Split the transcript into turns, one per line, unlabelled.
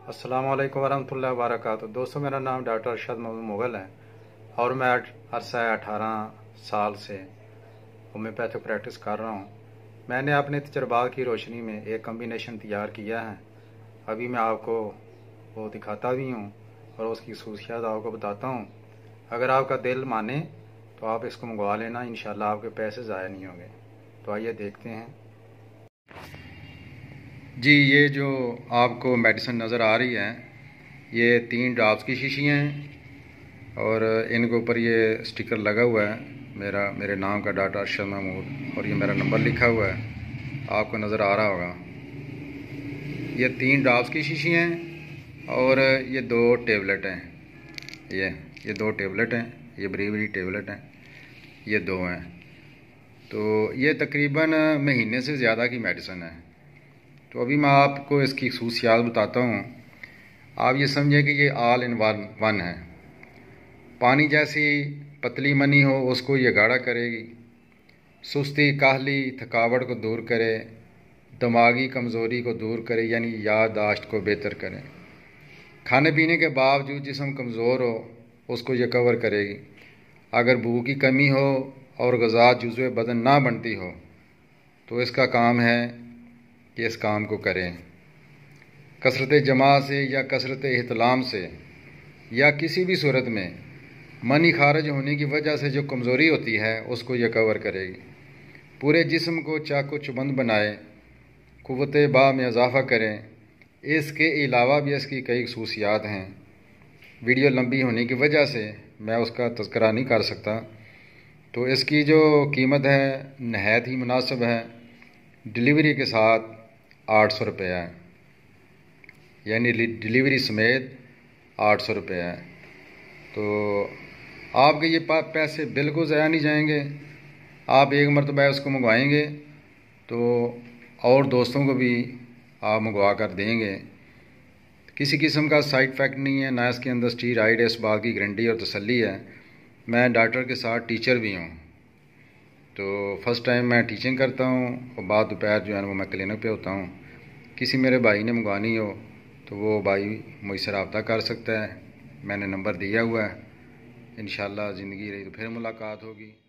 अस्सलामु अलैकुम वरहमतुल्लाहि वबरकातुहू। दोस्तों, मेरा नाम डॉक्टर अरशद मोहम्मद मुग़ल है और मैं अरसा 18 साल से होम्योपैथिक प्रैक्टिस कर रहा हूँ। मैंने अपने तजर्बात की रोशनी में एक कम्बिनेशन तैयार किया है। अभी मैं आपको वो दिखाता भी हूँ और उसकी खसूसियात आपको बताता हूँ। अगर आपका दिल माने तो आप इसको मंगवा लेना, इंशाल्लाह आपके पैसे ज़ाया नहीं होंगे। तो आइए देखते हैं। जी, ये जो आपको मेडिसिन नज़र आ रही है, ये 3 ड्रॉप्स की शीशियाँ हैं और इनके ऊपर ये स्टिकर लगा हुआ है मेरे नाम का, डॉक्टर अरशद महमूद, और ये मेरा नंबर लिखा हुआ है, आपको नज़र आ रहा होगा। ये 3 ड्रॉप्स की शीशियाँ हैं और ये 2 टेबलेट हैं। ये 2 टेबलेट हैं, ये बड़ी बड़ी टेबलेट हैं, ये 2 हैं। तो ये तकरीबन महीने से ज़्यादा की मेडिसिन है। तो अभी मैं आपको इसकी खसूसियात बताता हूँ। आप ये समझें कि ये ऑल इन वन है। पानी जैसी पतली मनी हो उसको ये गाढ़ा करेगी, सुस्ती, काहली, थकावट को दूर करे, दिमागी कमज़ोरी को दूर करे, यानी याददाश्त को बेहतर करे। खाने पीने के बावजूद जिस्म कमज़ोर हो उसको ये कवर करेगी। अगर भूख की कमी हो और ग़िज़ा जुज़्वे बदन ना बनती हो तो इसका काम है कि इस काम को करें। कसरत जमा से या कसरत एहतलाम से या किसी भी सूरत में मनी खारिज होने की वजह से जो कमज़ोरी होती है उसको यह कवर करेगी। पूरे जिस्म को चाको चुबंद बनाए, क़ुव्वत बा में इजाफ़ा करें। इसके अलावा भी इसकी कई खसूसियात हैं। वीडियो लंबी होने की वजह से मैं उसका तज़किरा नहीं कर सकता। तो इसकी जो कीमत है नहायत ही मुनासिब है। डिलीवरी के साथ 800 रुपये है, यानी डिलीवरी समेत 800 रुपये है। तो आपके ये पैसे बिल्कुल ज़ाया नहीं जाएंगे। आप एक मरतबा उसको मंगवाएंगे तो और दोस्तों को भी आप मंगवा कर देंगे। किसी किस्म का साइड इफ़ेक्ट नहीं है, ना इसके अंदर स्टीरॉइड है, इस बात की गारंटी और तसल्ली है। मैं डॉक्टर के साथ टीचर भी हूँ। तो फर्स्ट टाइम मैं टीचिंग करता हूँ और बाद दोपहर जो है वो मैं क्लिनिक पे होता हूँ। किसी मेरे भाई ने मंगवानी हो तो वो भाई मुझसे रब्ता कर सकता है। मैंने नंबर दिया हुआ है। इंशाल्लाह ज़िंदगी रही तो फिर मुलाकात होगी।